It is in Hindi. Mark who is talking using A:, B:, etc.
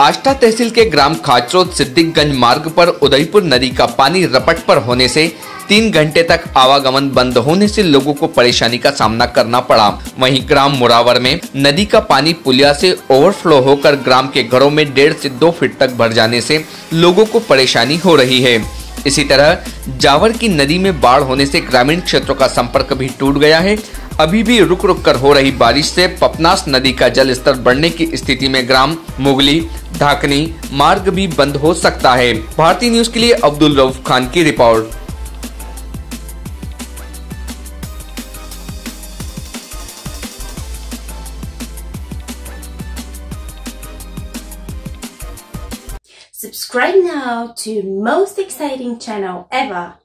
A: आष्टा तहसील के ग्राम खाचरोद सिद्दीकगंज मार्ग पर उदयपुर नदी का पानी रपट पर होने से 3 घंटे तक आवागमन बंद होने से लोगों को परेशानी का सामना करना पड़ा। वहीं ग्राम मुरावर में नदी का पानी पुलिया से ओवरफ्लो होकर ग्राम के घरों में 1.5 से 2 फीट तक भर जाने से लोगों को परेशानी हो रही है। इसी तरह जावर की नदी में बाढ़ होने से ग्रामीण क्षेत्रों का संपर्क भी टूट गया है। अभी भी रुक रुक कर हो रही बारिश से पपनास नदी का जल स्तर बढ़ने की स्थिति में ग्राम मुगली ढाकनी मार्ग भी बंद हो सकता है। भारतीय न्यूज के लिए अब्दुल रऊफ खान की report.
B: Subscribe now to most exciting channel ever.